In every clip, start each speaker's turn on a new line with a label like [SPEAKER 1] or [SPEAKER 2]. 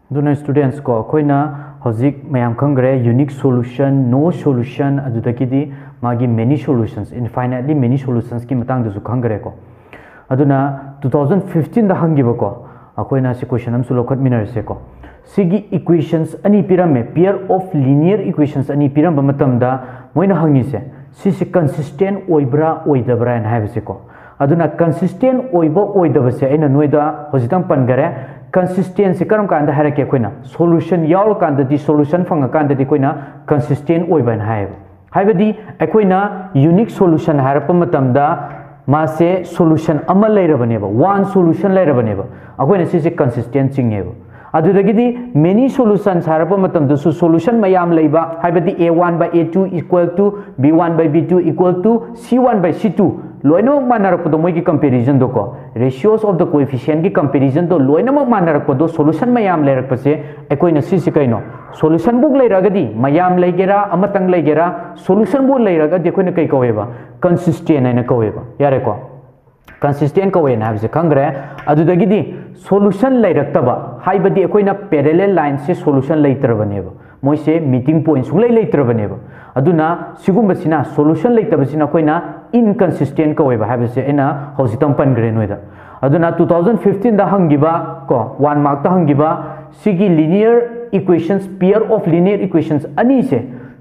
[SPEAKER 1] दुना स्टूडेंट्स को कोइना हजिक मयाम खंगरे यूनिक सॉल्यूशन नो सॉल्यूशन अदुदकीदी मागी many solutions infinitely many solutions की मतंग दसु खंगरे को अदुना 2015 दा हंगिबो को अकोइना से क्वेश्चन हम सुलोखत मिनरसे को सिगी इक्वेशंस अनि पिरामे पेयर ऑफ लीनियर इक्वेशंस अनि पिराम बमतमदा मोइना हंगिसे सिसे कंसिस्टेंट ओइब्रा ओइदब्रा एन हाइबसे को अदुना कंसिस्टेंट ओइबो ओइदबसे एना नोइदा हजितंग पनगरे कंसिस्टेंसी करम कांदा हरके कोइना सॉल्यूशन याव कांदा दी सॉल्यूशन फंग कांदा दी कोइना कंसिस्टेंट ओइबन हाइब हाइबदी अकोइना यूनिक सॉल्यूशन हारप मतमदा मासे सॉल्यूशन अमा लेरबनेबा वन सॉल्यूशन लेरबनेबा अकोइना सिसे कंसिस्टेंट चिंगेबा अदुदगिदी मेनी सॉल्यूशंस हारप मतमदसु सॉल्यूशन मयाम लेबा हाइबदी a1 by a2 equal to b1 by b2 equal to c1 by c2 लोइनो मानरपदो मोई की कंपैरिजन दो को रेशियोस ऑफ द कोएफिशिएंट की कंपैरिजन दो लोइनो मानरपदो सॉल्यूशन मयाम लेरपसे एकोइना सिसि कइनो सॉल्यूशन बुक लेरगदी मयाम लेगेरा अमतंग लेगेरा सॉल्यूशन बुक लेरगदी कोइना कई कवेबा कंसिस्टेंट हैन कवेबा यारे को कंसिस्टेंट कवेन हाबसे खंगरे अदुदगिदी सॉल्यूशन लेरक्तबा हाइबदी एकोइना पैरेलल लाइन से सॉल्यूशन लेत्रबनेबा मोइसे मीटिंग पॉइंट सुले लेत्रबनेबा अदुना सिगुंबसिना सॉल्यूशन लेतबसिना कोइना इनकंसिस्टेंट कवेबा हाबसे एना हौसितम पनग्रे नोइदा अदुना 2015 दा हंगिबा को 1 मार्क ता हंगिबा सिगी linear equations pair of linear equations अनि से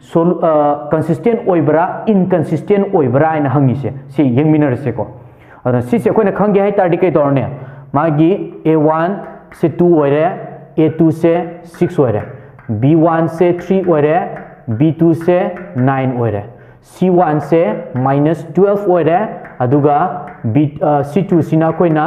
[SPEAKER 1] कंसिस्टेंट ओइब्रा इनकंसिस्टेंट ओइब्रा इन हंगिसे सि यंगमिनरसे को अदुना सिसे कोइना खंगे हाइ तारदि कै तोरने मागी a1 से 2 ओइरे a2 से 6 ओइरे b1 से 3 ओइरे b2 से 9 ओइरे c1 से -12 ओइरे अदुगा c2 सिना कोइना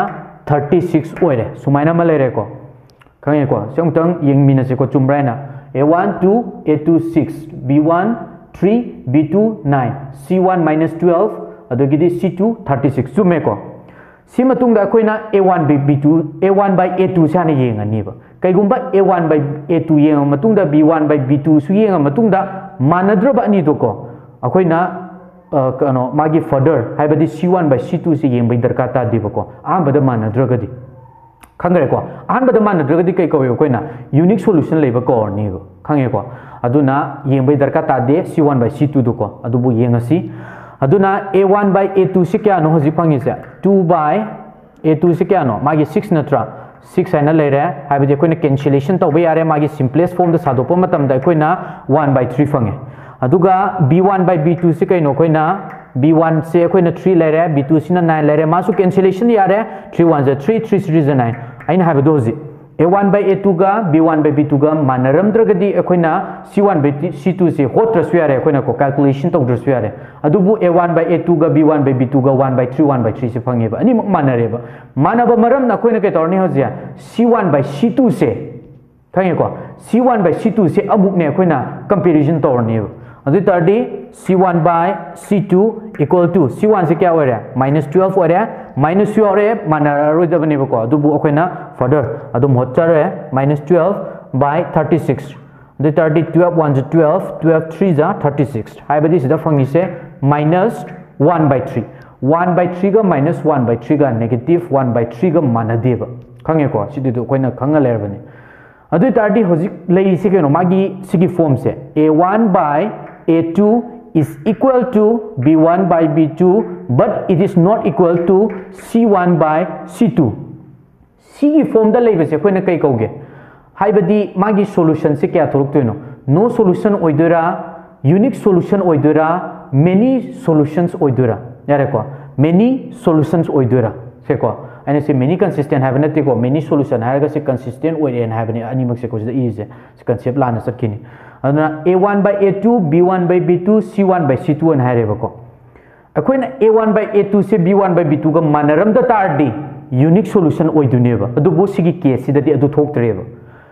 [SPEAKER 1] 36 ओइरे सुमाइना मलेरे को खंगे को संतंग यंगमिनसे को चुमब्राइना a1 2 a2 6 b1 3 b2 9 c1 -12 अदुगिदी c2 36 चुमे को सिमतुंगा कोइना a1 by b2 a1 by a2 साने येंगनिबा कैगुंबा a1 by a2 येंग मतुंगा b1 by b2 सु येंग मतुंगा मानद्रबा अनि तो को अखोइना कनो मागी फर्दर हाइबदी c1 by c2 से येंग बै दरकार ता दिबको आबदा मानद्रगदी खंगरे को आबदा मानद्रगदी कै कवे कोइना यूनिक सॉल्यूशन लेबा को निबो खंगे को अदुना येंग बै दरकार ता दे c1 by c2 दो को अदुबु येंगसी अदुना a1 by a2 से क्या नो हजि फंगिसे 2 by a2 से क्या नो मागी 6 नत्रा 6 हैना लेरे हाइबदि कोइना कैंसिलेशन तौबे यारे मागी सिंपलेस्ट फॉर्म द सादोप मतमदा कोइना 1 by 3 फंगे अदुगा b1 by b2 से कैनो कोइना b1 से कोइना 3 लेरे b2 सिना 9 लेरे मासु कैंसिलेशन यारे 3 1 3 3 3 9 आइन हाइबदो हजि a1 by a2 गा b1 by b2 गा मानरमद्रगदी अखोइना c1 by c2 से होत्रसु यारे अखोइना को कैलकुलेशन तौद्रसु यारे अदुबु a1 by a2 गा b1 by b2 गा 1 by 3 1 by 3 से फंगेबा अनि मानरेबा मानबा मरम ना कोइना के तौरनी होजिया c1 by c2 से खंगे को c1 by c2 से अमुक ने अखोइना कंपैरिजन तौरनी अदु तर्डी c1 by c2 equal to c1 से क्या हो रहा है -12 हो रहा है -2 हो रहा है मानरोइदबने को अदुबु अखोइना फर्दर अदुम होचर है -12 by 36 the 12 1 12 12 3 जा 36 हाइबदी सिदा फंगिसे -1 by 3 1 by 3 गा -1 by 3 गा नेगेटिव 1 by 3 गा मानदेबा खंगे को सिदि तो कोइना खंगा लेरबने अदु तारदी होजिक लेइ से केनो मागी सिगी फॉर्म से a1 by a2 is equal to b1 by b2 but it is not equal to c1 by c2 सिगी फॉर्म दा लेबसे कोइना कई कौगे हाइबदी मागी सॉल्यूशन से क्या थोरक्तोइनो नो सॉल्यूशन ओइदोरा यूनिक सॉल्यूशन ओइदोरा मेनी सॉल्यूशंस ओइदोरा यारे को मेनी सॉल्यूशंस ओइदोरा से को एने से मेनी कंसिस्टेंट हैव नते को मेनी सॉल्यूशन हारगा से कंसिस्टेंट ओइरेन हैवने अनिमक से को इज कंसेप्ट लाना सकिनी अदना a1 by a2 b1 by b2 c1 by c2 न हारेबा को अखोइना a1 by a2 से b1 by b2 गा मानरम द तारदी यूनिक सॉल्यूशन ओइदुनेबा अदुबो सिगी केस सिददी अदु थोक्तरेबा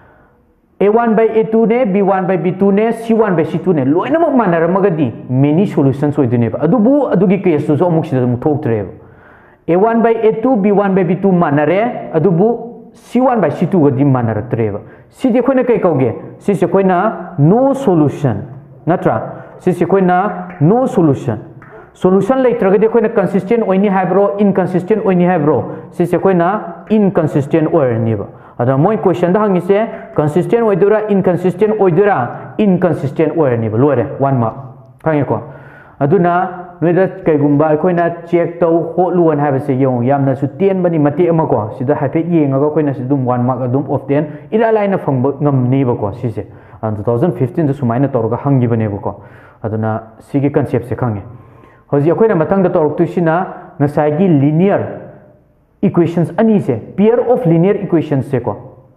[SPEAKER 1] a1 by a2 ने b1 by b2 ने c1 by c2 ने लोइनमक मानरमगदी मेनी सॉल्यूशंस ओइदुनेबा अदुबो अदुगी केस तो अमुक सिदा अमुक थोक्तरेबा a1 by a2 b1 by b2 मानरे अदुबो c1 by c2 गदी मानरत्रेबा सिदि खोइना कई कौगे सिसे खोइना नो सॉल्यूशन नत्रा सिसे खोइना नो सॉल्यूशन solution लेत्रगदि अखोइना कंसिस्टेंट ओइनी हाइब्रो इनकंसिस्टेंट ओइनी हाइब्रो सिसे अखोइना इनकंसिस्टेंट ओइरनिबा अदा मोय क्वेश्चन दा हंगी से कंसिस्टेंट ओइदुरा इनकंसिस्टेंट ओइदुरा इनकंसिस्टेंट ओइरनी बा लोरे 1 मार्क खांगे को अदुना नोइदा कैगुंबा अखोइना चेक तौ होलुन हाबसे यong यामना सु 10 बनी मते अमा को सिदा हाइफे येंगा को कोइना सिदुम 1 मार्क अदुम ऑफ 10 इरा लाइना फंग ngमनी बको सिसे 2015 द सुमाइना तोरगा हंगी बने बको अदुना सिगे कांसेप्ट से खांगे होजि अखोइना मतंग द तोरक तुसिना नसाइगी लीनियर इक्वेशंस अनि से पेयर ऑफ लीनियर इक्वेशंस से को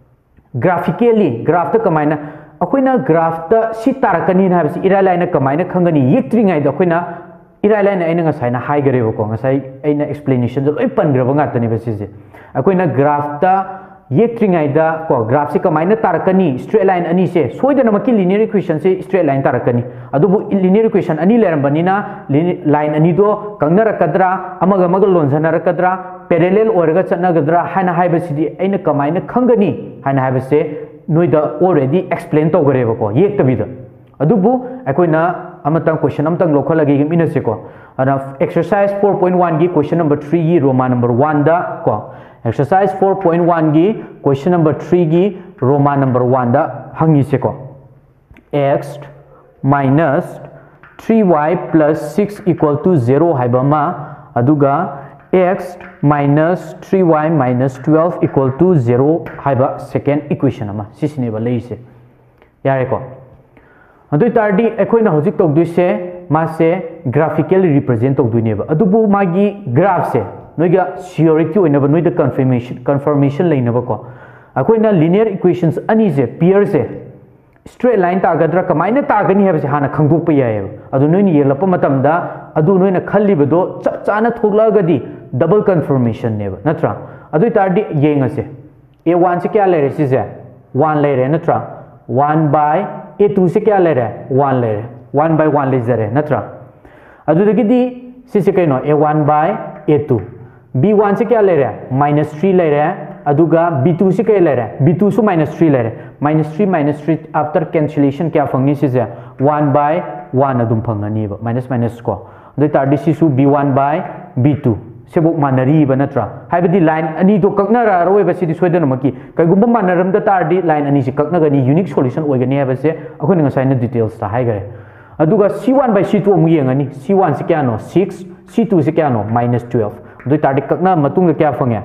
[SPEAKER 1] ग्राफिकली ग्राफ त कमाइना अखोइना ग्राफ त सि तारकनी ना हाबसे इरा लाइना कमाइना खंगनी येक्ट्रिंगाइ द अखोइना इरा लाइना आइना ngसाइना हाइगरेबो को ngसाइ आइना एक्सप्लेनेशन जो लोइ पनग्रबा गातनी बसिसे अखोइना ग्राफ त येक्ट्रिंगाइ द को ग्राफ से कमाइना तारकनी स्ट्रेट लाइन अनि से सोइदना मकी लीनियर इक्वेशन से स्ट्रेट लाइन तारकनी अदुबु लीनियर इक्वेशन अनि लेरबनिना लाइन अनि दो कंगनरकद्रा अमग अमग लोनजनरकद्रा पैरेलल ओरगा चनगद्रा हाना हाइबसिदि आइना कमाइना खंगनी हाना हाइबसे नोइदा ऑलरेडी एक्सप्लेन तौगरेबो को येक्तबिदा अदुबु अखोइना अमतंग क्वेश्चन अमतंग लोखलगे मिनसे को अना एक्सरसाइज 4.1 की क्वेश्चन नंबर 3 की रोमा नंबर 1 दा को एक्सरसाइज 4.1 की क्वेश्चन नंबर 3 की रोमा नंबर 1 दा हंगी से को x minus 3y plus 6 equal to 0 हाइबमा अदुगा x minus 3y minus 12 equal to 0 हाइबा सेकेंड इक्वेशन अमा सिसिनेबा लेइसे यारे को अदुइ तारदी अखोइना होजिक तौदुइसे मासे ग्राफिकली रिप्रेजेंट तौदुइनेबा अदुबु मागी ग्राफ से नोइगा सियोरिटी ओइनबा नोइदा कंफर्मेशन लेनबा को अखोइना लीनियर इक्वेशंस अनि से पेयर से स्ट्रेट लाइन तागद्रा कमाइना तागनी हेबसे हाना खंगदोकपा यायबा अदु नोइनि येलपा मतमदा अदु नोइना खल्लिबदो चप चाना थोगलागदी डबल कंफर्मेशन नेबा नत्रा अदुइ तारदी येंगसे a1 से क्या ले रे सिसे 1 ले रे नत्रा 1 by a2 से क्या ले रहे 1 ले रहे 1 by 1 ले जा रहे नत्रा अदुदगिदी सिसे कइनो a1 by a2 b1 से क्या ले रहे -3 ले रहे अदुगा b2 से क्या ले रहे b2 से -3 ले रहे -3 आफ्टर कैंसिलेशन क्या फंगनी सिसे 1 by 1 अदुम फंगनी बा माइनस माइनस को अदु तारदी सिसु b1 by b2 सेबुक मानरी नत्रा हाइबदी लाइन अनि दो कक्नरा रोइबा सिदि सोइदनमकी कैगुम्बा मानरम द तारदी लाइन अनि से कक्नगनी यूनिक सॉल्यूशन ओइगनी हाबसे अखोइन ngसाइना डिटेल्स ता हाइगरे अदुगा c1 by c2 Amu येंगनी c1 से क्या नो 6 c2 से क्या नो -12 दो तारदी कक्ना मतुंग क्या fungi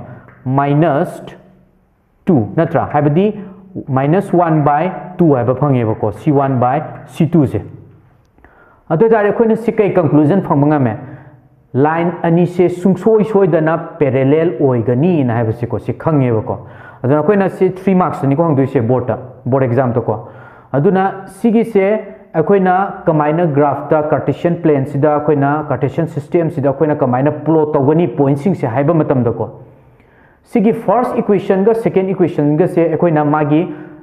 [SPEAKER 1] -2 नत्रा हाइबदी -1 by 2 हाइबा फंगेबको c1 by c2 से अदु तारदी अखोइन सिकै कंक्लूजन फंगंगा में लाइन अनि से सुंगसोय सोयदना पैरेलल ओइगनी ना हाइबसे को से खंगेबको अदुना कोइना से 3 मार्क्स नि को हंगदुइ से बोर्ड एग्जाम तो को अदुना सिगी से अखोइना कमाइना ग्राफ ता कार्टेशियन प्लेन सिदा अखोइना कार्टेशियन सिस्टम सिदा अखोइना कमाइना प्लॉट तौगनी पॉइंट्सिंग से हाइबा मतम दको सिगी फर्स्ट इक्वेशन गा सेकंड इक्वेशन गा से अखोइना मागी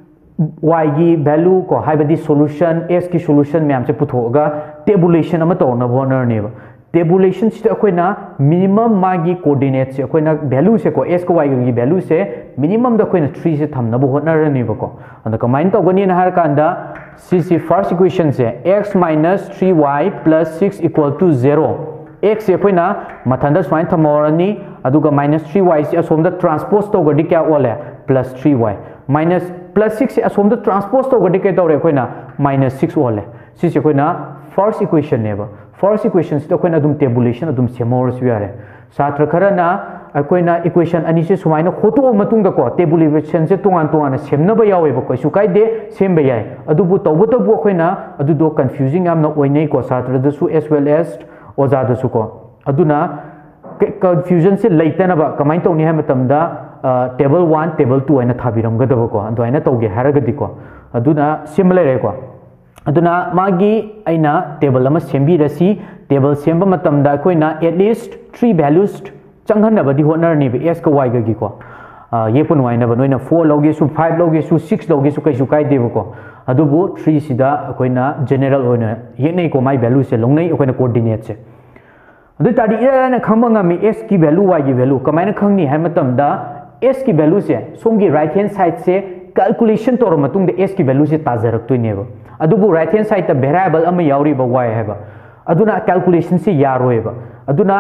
[SPEAKER 1] y की वैल्यू को हाइबदी सॉल्यूशन s की सॉल्यूशन में हमसे पुथोगा टेबुलेशन अमा तौना बोनर नेबा टेबुलेशन से अखोइना मिनिमम मागी कोऑर्डिनेट से अखोइना वैल्यू से को s को y की वैल्यू से मिनिमम द अखोइना 3 से थमनबो होनरनेबको अंद कमाइन तौगनी ना हर कांदा सी फर्स्ट इक्वेशन से x minus 3y plus 6 equal to 0 x से अखोइना मथंदा स्वाइन थमोरनी अदुगा -3y से असोमदा ट्रांसपोज तौगडी क्या ओले +3y माइनस +6 से असोमदा ट्रांसपोज तौगडी के तौरे अखोइना -6 ओले सिसे अखोइना फर्स्ट इक्वेशन नेबा फर्स्ट इक्वेशन से अखोइना अदुम टेबुलेशन अदुम सेमोरस यारे छात्र खरना अखोइना इक्वेशन अनि से सुमाइना होतो मतुंग को टेबुलेशन से तोंगान तोंगान सेमनबा यावेबो कइसु काइदे सेमबा याय अदुबु तौबतबु अखोइना अदुदो कंफ्यूजिंग यामना ओइनै को छात्र दसु एस वेल एस ओजा दसु को अदुना कंफ्यूजन से लेतनबा कमाइन तौनी है मतमदा टेबल 1 टेबल 2 आइना थाबिरमगदबो को अदुआइना तौगे हारगदि को अदुना सिमिलर रे को अदुना मागी आइना टेबल अमा सेमबिरसी टेबल सेमबा मतमदा अखोइना एटलीस्ट 3 वैल्यूज चंगहनबदी होनरनी s का y गगी को ये पुनवाइनबा नोइना 4 लोगे सु 5 लोगे सु 6 लोगे सु कैसु काइदेबो को अदुबु 3 सिदा अखोइना जनरल ओइना येनै को माई वैल्यू से लोंनै अखोइना कोऑर्डिनेट से अदु तादि इराना खंबंगा मी s की वैल्यू y की वैल्यू कमाइना खंगनी है मतमदा s की वैल्यू से सोंगी राइट हैंड साइड से कैलकुलेशन तोर मतुंग दे s की वैल्यू से ताजरक्तुइनेबा अदुबु राइट हैंड साइड ता वेरिएबल अमा याउरिबा y हैबा अदुना कैलकुलेशन से यारोएबा अदुना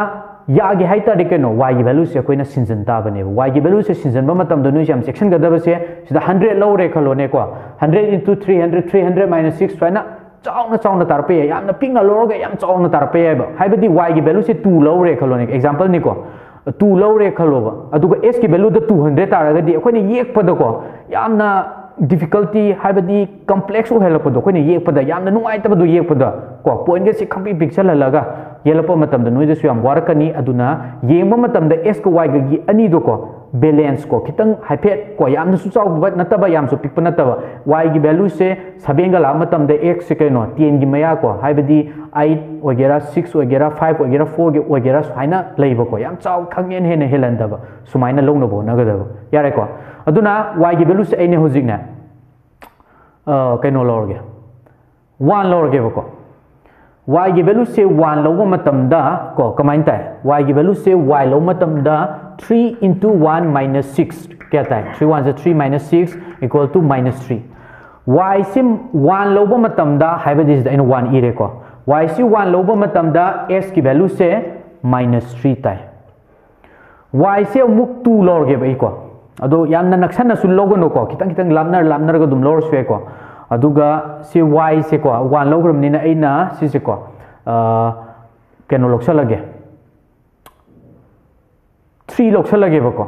[SPEAKER 1] यागे हाई तारे कनो y की वैल्यू से अखोइना सिंजन ताबने y की वैल्यू से सिंजन बा मतम दनु हम सेक्शन गदब से सिदा 100 लौरे खलोने को 100 into 300 300 minus 6 फाइना चाउना तारपे यामना पिंगना लोरगे याम चाउना तारपे हाइबदी y की वैल्यू से 2 लौरे खलोने एग्जांपल निको 2 लौरे खलोबा अदुगा s की वैल्यू द 200 तारगदी अखोइना येकपदको यामना difficulty हाइबदी complex हो हेलपदो अखोइना येकपदा यामना नुंगाइतबदो येकपदा को पॉइंट के से खंपी पिक्चर हलगा येलपो मतम द नोइदसु याम वारकनी अदुना येंबा मतम द s को y गी अनि दो को बैलेंस को खितंग हाइफेट को यामना सु चाउ नतबा याम सु पिक नतबा y की वैल्यू से 7 गा ला मतम द x से कनो 10 की मया को हाइबदी 8 वगैरह 6 वगैरह 5 वगैरह 4 वगैरह सुहाइना लेबो को याम चाउ खंगेन हेने हेलंदबा सुमाइना लोंनबो नगदबो यारे को अदुना y की वैल्यू से एने होजिकना कनो लोरगे 1 लोरगे बको y की वैल्यू से 1 लोबो मतम दा को कमाइन ताय y की वैल्यू से y लो मतम दा 3 into 1 minus 6 क्या ताय 3 1 is 3 minus 6 equal to minus 3 y से 1 लोबो मतम दा हाइबदी इज द 1 इरे को y से 1 लोबो मतम दा s की वैल्यू से minus 3 ताय y से मुक 2 लोरगे बई को अदो यामना नक्सना सु लोगनो को खितंग लामनर को दुम लोर सुए को अदुगा से y से को 1 लोग्रमनिना एना से को केनो लोक्सलगे 3 लोक्सलगे बको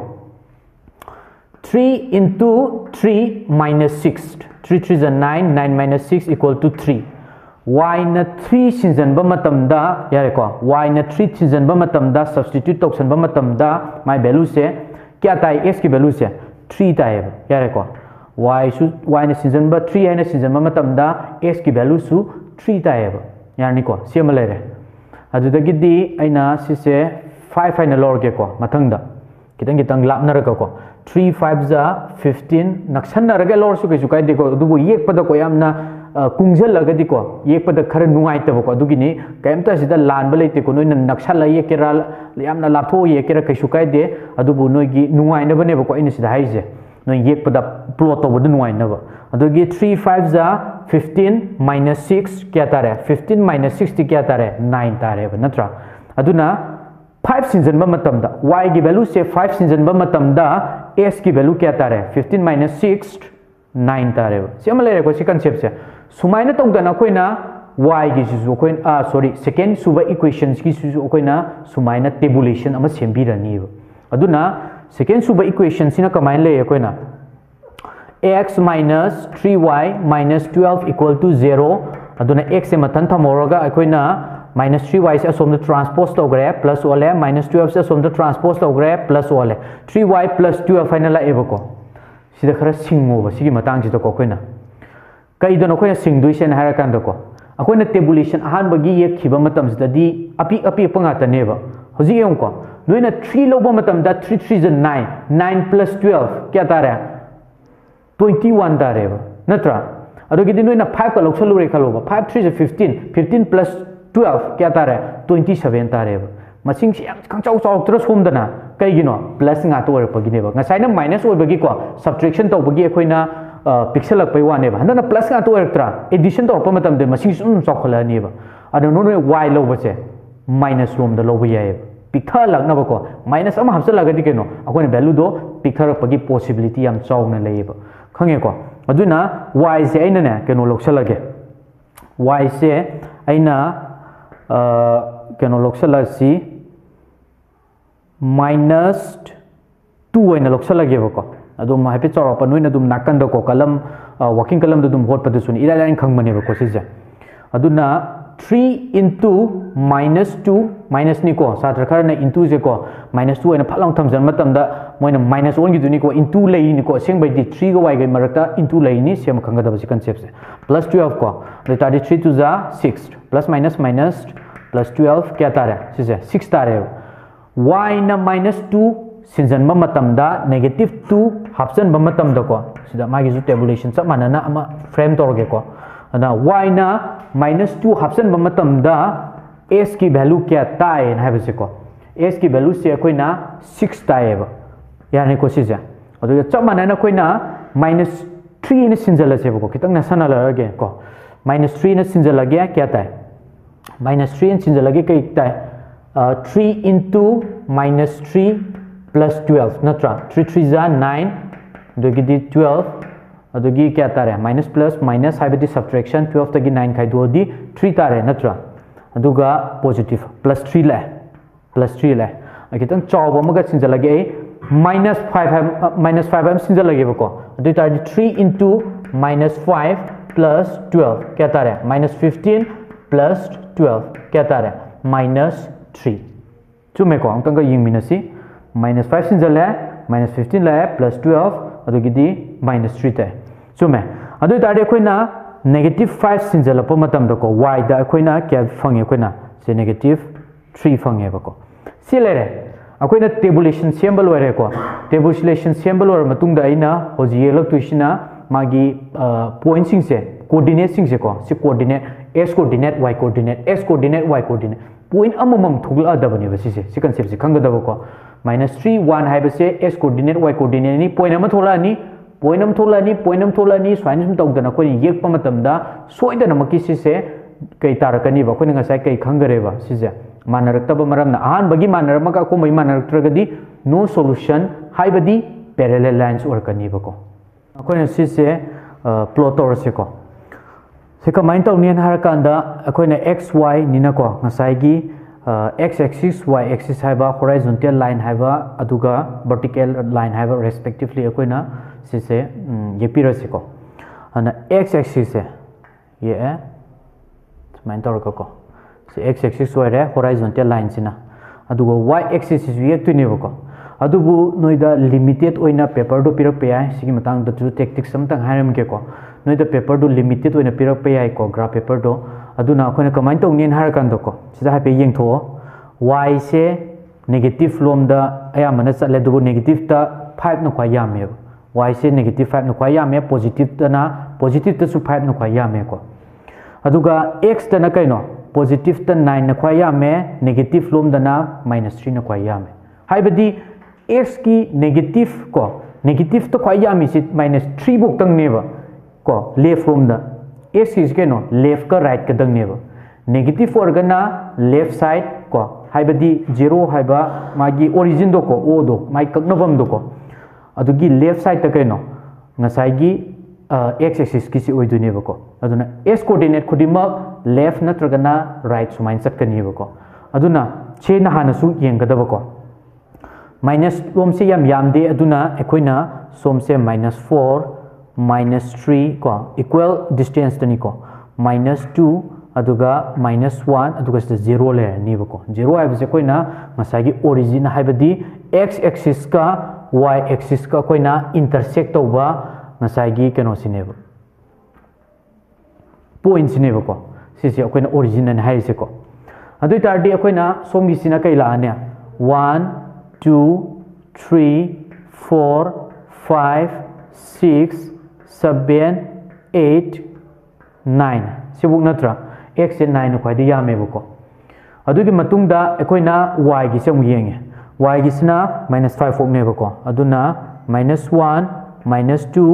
[SPEAKER 1] 3 into 3 minus 6 3 3 is 9 9 minus 6 equal to 3 y na 3 sinjan ba matam da yare ko y na 3 sinjan ba matam da substitute toksan ba matam da my value se kya tai s की value से 3 ताय यारे को y ने season बा 3 है ने season बा मतम दा s की वैल्यू सु 3 ताय यानी को सेम लेरे अदुदगिदी आइना सिसे 5 फाइनल लोर के को मथंग दा कितंग लापनर को 3 5 जा 15 नक्सन रगे लोर सु केसु काइदे को दुबो येक पद को यामना कुंजल लगदी को येक पद खर नुआइतबो को दुगिनी कैमता सिदा लान बलेते को नोइन नक्सल ये केरा यामना लाथो ये केरा केसु काइदे अदुबो नोइगी नुआइनबने को इन सिदा हाइजे नोइ येक पद प्लॉट तो बद नुआइनब अदुगी 3 5 जा 15 minus 6 क्या तारे 15 minus 60 क्या तारे 9 तारे नत्रा अदुना 5 सिंजन बा मतम दा y की वैल्यू से 5 सिंजन बा मतम दा s की वैल्यू क्या तारे 15 minus 6 9 तारे सेम लेरे को सी कांसेप्ट से सुमाइना तौदना कोइना y की सुजु कोइन सॉरी सेकेंड सुबा इक्वेशंस की सुजु कोइना सुमाइना टेबुलेशन अमा सेमबिरनी अदुना सेकेंड सुबा इक्वेशन सिना कमाइन ले Koyna x minus 3y minus 12 equal to 0 अदुना x से मथन थमोरगा कोइना minus 3y से असोम ट्रांसपोज तौग्रे प्लस ओले minus 12 से असोम ट्रांसपोज तौग्रे प्लस ओले 3y plus 12 फाइनल एबको सिदा खरा सिंगोबा सिगी मतांग सिदा को कोइना कईदनो कोइना सिंगदुइसेन हारा कांदको अखोइना टेबुलेशन अहान बगी ये खिबा मतम सिदादी अपी पंगातनेबा होजि एंको नोइना 3 लोबा मतम दा 3 3 is 9 9 plus 12 क्या तारे 21 तारेबा नत्रा अदोगिदि नोइना 5 का लोक्सलुरे खलोबा 5 3 is 15 15 plus 12 क्या तारे 27 तारेबा मसिंग से याम खंचाउ चाउक्तर सोमदना कईगिनो plus nga to orpagine ba ngasai na minus oibagi ko subtraction to bagi akoina pixel lak pai wane ba hana plus nga to ortra addition to orpa matam de masing sum chokhala ni ba ado no y lo ba che minus rom da lo ba yae picture lak na ba ko minus ama hapsa lagadi keno akoina value do picture pagi possibility yam chawna lei ba khange ko aduna y se aina ne keno loksalage y se aina keno loksala si minus 2 ओइना लोक्सलगे बको अदुम हाइपे चौरप नोइना दुम नाकन दको कलम वर्किंग कलम दुम होट पद सुन इरा लाइन खंगमने बको सिजे अदुना 3 into minus 2 minus निको सात्र खरना into जे को minus 2 ओइना फलांग थमजन मतमदा मोइना minus 1 गी दुनी को into लेइ निको सेंग बाइदि 3 गो y गे मरकता into लेइ नि सेम खंगदब सि कॉन्सेप्ट से plus 12 को लेटाडी 3 to जा 6 plus minus minus plus 12 क्या तारे सिजे 6 तारे y na minus 2 sinjan ba matam da negative 2 hapsan ba matam da ko sida magi ju tabulation sa manana ama frame torge ko ana y na minus 2 hapsan ba matam da s की value क्या ताए ना है को s की value से कोई ना 6 ताए ba यानी को सिजा अदो च manana कोई ना minus 3 ने सिंजल से को कितंग ना सना लगे को minus 3 ने सिंजल लगे क्या ताए minus 3 ने सिंजल लगे कई ताए 3 into minus 3 plus 12 natra 3 3 za 9 dogidi 12 adogi kya tare minus plus minus haibadi subtraction 12 tagi 9 khai do di 3 tare natra aduga positive plus 3 la akitang chawba maga sinjalage minus 5 am sinjalage bako adu tari 3 into minus 5 plus 12 kya tare minus 15 plus 12 kya tare minus 3 chume ko angkang ga yingminasi minus 5 sinjale minus 15 la plus 12 adugidi minus 3 te chume adu tari akoina negative 5 sinjalapo matam da ko y da akoina kya fange akoina se negative 3 fange bako si lere akoina tabulation symbol ware ko tabulation symbol or matung da aina hoji yelok tuisina magi point sing se coordinate sing se ko si coordinate x coordinate y coordinate point amamam thugla adabani ba si concept si khanga daba ko minus 3 1 haiba se x coordinate y coordinate ni point am thola ni point am thola ni swain sum tawdana ko yek pa matam da soida na maki si se kai tarakani ba ko nga sai kai khangare ba si se manarakta maram na ahan bagi manarama ko mai manaratragadi no solution haibadi parallel lines or kani ba ko akoina si se plot or se ko se ka main taw nian har kanda akoina xy nina ko ngasai gi x axis y axis haiba horizontal line haiba aduga vertical line haiba respectively akoina si se yepira se ko ana x axis se ye main taw ko se x axis y re horizontal line sina aduga y axis is yek tu ne ko adubu noida limited oina paper do pirak pe ai sigi matang da tu tactics samtang haram ke ko noida paper do limited oina pirak pe ai ko graph paper do aduna akhona comment tong nin har kan do ko sida ha pe yeng tho y se negative lom da aya mana chatle du negative ta 5 no kwa yam me y se negative 5 no kwa yam me positive ta su 5 no kwa yam me ko aduga x ta na kaino positive ta 9 na kwa yam me negative lom da na minus 3 na kwa yam me haibadi x की negative तो खाई जामी से minus 3 book तंग नेबा को left from the x की इसके no left का right का तंग नेबा negative और गना left side को हाइबदी 0 हाइबा मागी origin दो को o दो माई कग्नवम दो को अदुगी left side तक नो नसाइगी x axis की सी ओई दो नेबा को अदुना x coordinate खुदिमा left नत्रगना right सुमाइन सट का नेबा को अदुना छे नहानसु येंगदबा को minus lom se yam de aduna ekoina som se minus 4 minus 3 ko equal distance tani ko minus 2 aduga minus 1 aduga se 0 le ni ba ko 0 ai se koina masagi origin haibadi x axis ka y axis ka koina intersect toba masagi keno sineba point sineba ko sisi koina origin an hai se ko adu tardi koina som gi sina kai la ane 1 2 3 4 5 6 7 8 9 sibuk natra x se 9 ko adi yame buko adugi matungda ekoina y gi se mu yenge y gi sina -5 fok ne buko aduna -1 -2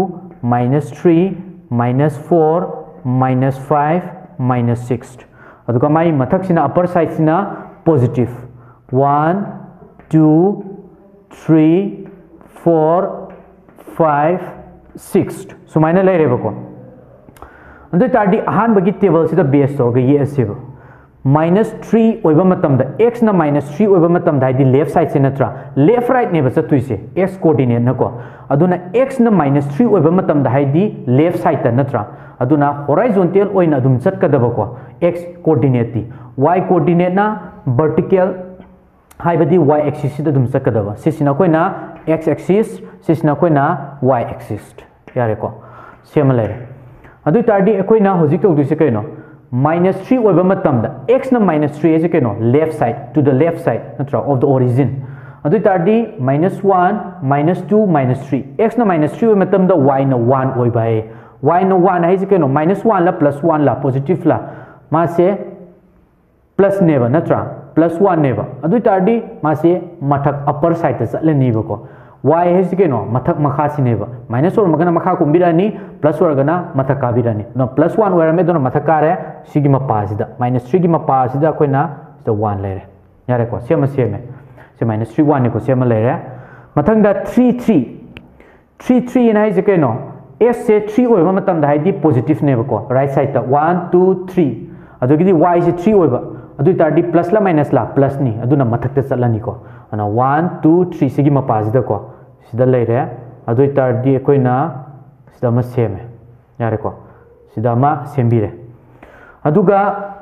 [SPEAKER 1] -3 -4 -5 -6 aduga mai mathak sina upper side sina positive 1 2 3 4 5 6 सुमाइना ले रेबको अंदर तारदी अहान बगी table से base तौर ये असेब -3 ओइबा मतम दा x ना -3 ओइबा मतम दा दी लेफ्ट साइड से नत्रा लेफ्ट राइट ने बस तुइसे x कोऑर्डिनेट नको अदुना x ना -3 ओइबा मतम दा दी लेफ्ट साइड ता नत्रा अदुना हॉरिजॉन्टल ओइना दुम चटकदबको x कोऑर्डिनेट दी y कोऑर्डिनेट ना वर्टिकल हाइबदी y axis से दुम चटकदबा सिसिना Koyna x axis सिसिना Koyna y axis यारे को सेम लेरे अदु तारदी एकोइना होजिक तो दुसे कइनो -3 ओइबा मतम दा x ना -3 एजे कइनो left side to the left side नत्रा ऑफ द ओरिजिन अदु तारदी -1 -2 -3 x ना -3 ओइ मतम दा y ना 1 ओइबा ए y ना 1 हाइजे कइनो -1 ला +1 ला पॉजिटिव ला मा से प्लस नेबा नत्रा +1 नेबा अदु तारदी मा से मथक अपर साइड ता चले नेबको y है के नो मथक मखा सिनेबा माइनस और मगना मखा कुंबिरानी प्लस और गना मथक काबिरानी नो +1 ओरमे दोनो मथक कारे सिगी मपा सिदा -3 गी मपा सिदा कोइना सिदा 1 लेरे यारे को सेम सेम से माइनस 3 1 ने को सेम लेरे मथंग दा 3 3 3 3 ना है कनो x से 3 ओइबा मतम दा हाइदी पॉजिटिव ने बको राइट साइड ता 1 2 3 अदुगिदी y से 3 ओइबा अदु तारदी प्लस ला माइनस ला प्लस नि अदुना मथक ते चलनी को अना 1 2 3 सिगी मपाज दा को सिदा लेरे अदु तारदी कोइना सिदा म सेम यारे को सिदा म सेमबिरे अदुगा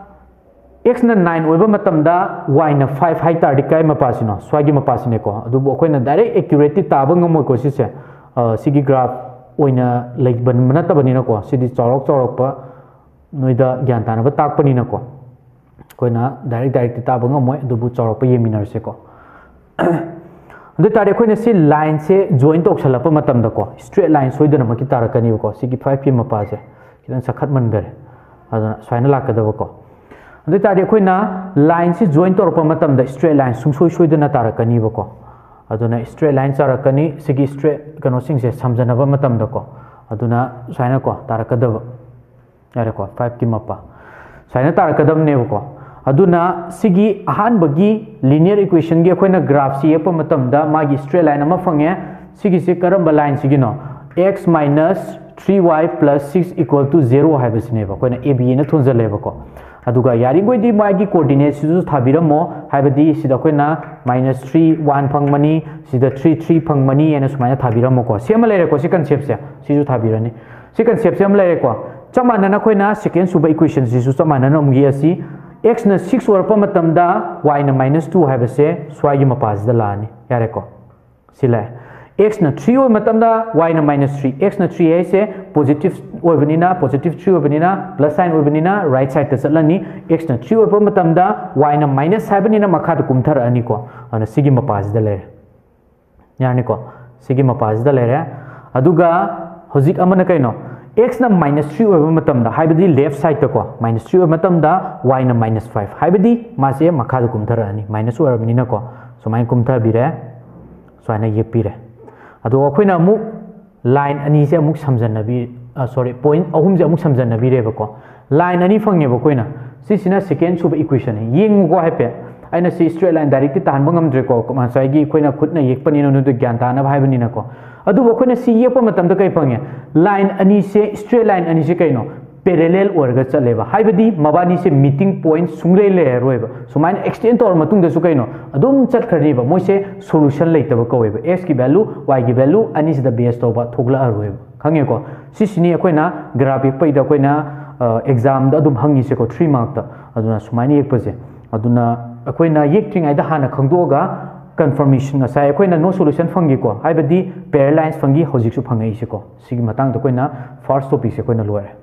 [SPEAKER 1] x ना 9 ओइबा मतम दा y ना 5 हाइ तारदी काय मपासिनो स्वागी मपासिने को अदु कोइना डायरेक्ट एक्यूरेटली ताबा ngमोय को सिसे सिगी ग्राफ ओइना लेबन मना तबनिना को सिदी चौरक चौरक प नोइदा ज्ञान तानबा ताकपनिना को कोइना डायरेक्ट ताबा ngमोय दुबु चौरक प येमिनरसे को अदु तारे कोइना सि लाइन से जॉइन तोक्सलप मतम दा को स्ट्रेट लाइन सोइदना मकि तारकनी को सिगी 5 पी मपासे किदन सखत मनगरे अदना स्वाइना लाकदब को अदु तारे कोइना लाइन से जॉइन तोरप मतम दा स्ट्रेट लाइन सुंसोइ सोइदना तारकनी को अदुना स्ट्रेट लाइन तारकनी सिगी स्ट्रेट कनो सिंग से समझनब मतम दा को अदुना स्वाइना को तारकदब यारे को 5 की मपा स्वाइना तारकदब ने को अदुना सिगी अहान बगी लीनियर इक्वेशन गे कोइना ग्राफ सी यप मतम दा मागी स्ट्रेट लाइन अमा फंगे सिगी से करम लाइन सिगी नो x minus 3y plus 6 equal to 0 है बसने बा कोइना ab ने थुनजले बको अदुगा यारी कोई दी मागी कोऑर्डिनेट सिजु थाबिरमो हाइबदी सिदा कोइना -3 1 फंगमनी सिदा 3 3 फंगमनी एना सुमाइना थाबिरमो को सेम लेरे को से कांसेप्ट से सिजु थाबिरनी से कांसेप्ट से हम लेरे को चमानना कोइना सेकेंड सुब इक्वेशन सिजु चमानना उमगी असि x ना 6 ओरप मतमदा y ना -2 है बसे स्वागी मपाज द लानी यारे को सिला x ना 3 ओइ मतमदा y ना -3 x ना 3 है से पॉजिटिव ओइबनिना पॉजिटिव 3 ओइबनिना प्लस साइन ओइबनिना राइट साइड त चलनी x ना 3 ओइब मतमदा y ना माइनस हाइबनिना मखा त कुमथर अनि को अन सिगी मपाज द लेरे यानी को सिगी मपाज द लेरे अदुगा होजिक अमन कैनो x ना -3 ओइब मतमदा हाइबदी लेफ्ट साइड त को -3 ओइब मतमदा y ना -5 हाइबदी मासे मखा त कुमथर अनि माइनस ओइबनिना को सुमाइ कुमथर बिरे स्वाइना ये पिरे अदो अखोइना अमु लाइन अनि से अमु समझनबी सॉरी पॉइंट अहुम जे अमु समझनबी रे बको लाइन अनि फंगे बकोइना सिसिना सेकेंड सुब इक्वेशन येंगु को हेपे आइना सी स्ट्रेट लाइन डायरेक्ट तान बंगम द्रे को मासाइगी कोइना खुदना येकपनि नो नु ज्ञान ताना भाइबनि न को अदु बकोइना सी येप मतम द कै फंगे लाइन अनि से स्ट्रेट लाइन अनि से कैनो पैरेलल ओरगा चलेबा हाइबदी मबानी से मीटिंग पॉइंट सुंगले ले रोइबा सुमाइन एक्सटेंड तौर मतुंग दसु कैनो अदुम चटखरीबा मोइसे सॉल्यूशन लेतबा कोइबा x की वैल्यू y की वैल्यू अनि से द बेस तोबा थोगला रोइबा खंगे को सिसिनी अखोइना ग्राफिक पैदा कोइना एग्जाम द अदुम हंगी से को 3 मार्क ता अदुना सुमाइन येकपसे अदुना अखोइना येकट्रिंग आइदा हाना खंगदोगा confirmation asai akoina no solution fangi ko haibadi pair lines fangi hojik su phangai se ko sigi matang da koina first topic se koina loire